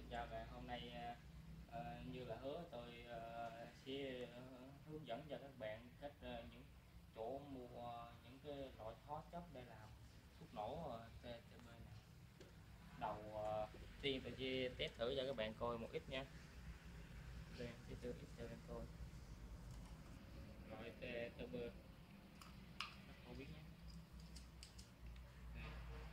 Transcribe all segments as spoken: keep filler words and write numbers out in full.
Chào bạn, hôm nay ờ, như là hứa tôi ờ, sẽ ờ, hướng dẫn cho các bạn cách ờ, những chỗ mua những cái loại hóa chất để làm thuốc nổ ờ, tê tê bê này. Đầu ờ, tiên tôi sẽ test thử cho các bạn coi một ít nha. Đây, test thử ít cho các bạn coi. Loại tê tê bê rất phổ biến nhé. Đây,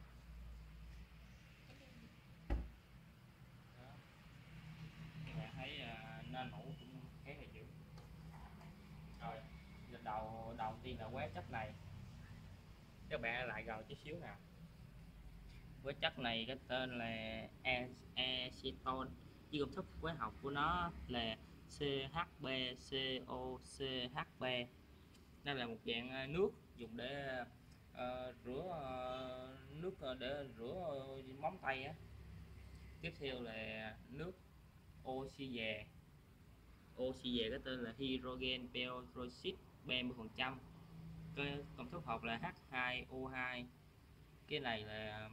đó. Các bạn thấy ờ, nó nổ cũng khá là dữ. Rồi, giờ đầu đầu tiên là hóa chất này. Các bạn lại gần chút xíu nào. Với chất này cái tên là acetone, với công thức hóa học của nó là xê hát bê xê o xê hát ba. Đây là một dạng ờ, nước dùng để uh, rửa uh, nước ờ, để rửa móng tay á. Tiếp theo là nước oxy già. Oxy già cái tên là hydrogen peroxide ba mươi phần trăm. Cái công thức học là H hai O hai. Cái này là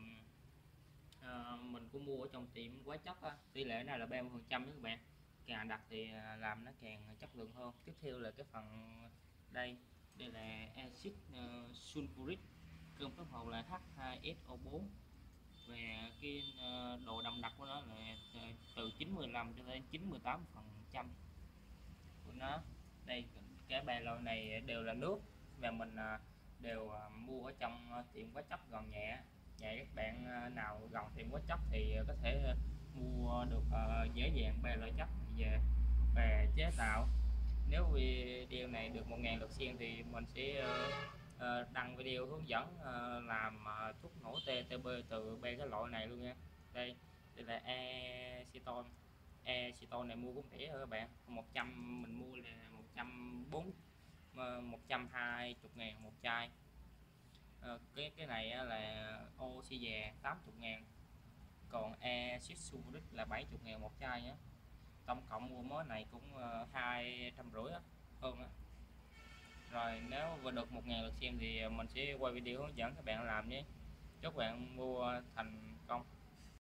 Ờ, mình cũng mua ở trong tiệm hóa chất á, tỷ lệ này là ba mươi phần trăm các bạn, càng đặt thì à, làm nó càng chất lượng hơn. Tiếp theo là cái phần đây đây là axit uh, sulfuric, công thức màu là H hai S O bốn, và cái uh, độ đậm đặc của nó là uh, từ chín mươi lăm cho đến chín mươi tám phần trăm của nó. Đây, cả ba loại này đều là nước, và mình uh, đều uh, mua ở trong uh, tiệm hóa chất gần nhà. Nhà các bạn uh, nào gần tiệm hóa chất thì có thể uh, mua được uh, dễ dàng ba loại chất về về chế tạo. Nếu video này được một ngàn lượt xem thì mình sẽ uh, uh, đăng video hướng dẫn uh, làm uh, thuốc nổ tê tê bê từ ba cái loại này luôn nha. Đây, đây là acetone. Acetone này mua cũng rẻ thôi các bạn, một trăm mình mua là một trăm bốn một trăm hai mươi ngàn một chai. Ờ, cái cái này là oxy già tám mươi ngàn, còn axit sulfuric là bảy mươi ngàn một chai nhé. Tổng cộng mua món này cũng hai trăm rưỡi hơn á. Rồi nếu vừa được một ngàn lượt xem thì mình sẽ quay video hướng dẫn các bạn làm nhé. Chúc bạn mua thành